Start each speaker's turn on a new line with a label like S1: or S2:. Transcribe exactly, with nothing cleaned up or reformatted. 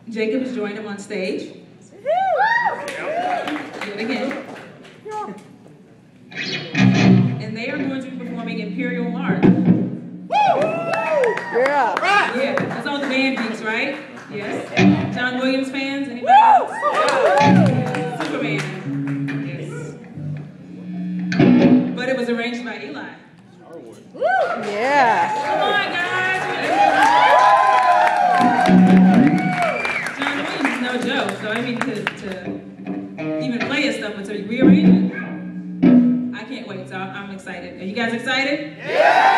S1: Jacob has joined him on stage. Yet again. And they are going to be performing Imperial March.
S2: Yeah.
S1: Yeah, that's all the band geeks, right? Yes. John Williams fans? Anybody else? Superman. Yes. But it was arranged by Eli.
S2: Yeah.
S1: Come on, guys. John Williams is no joke, so I mean to, to even play his stuff, but to rearrange it, I can't wait, so I'm excited. Are you guys excited? Yeah!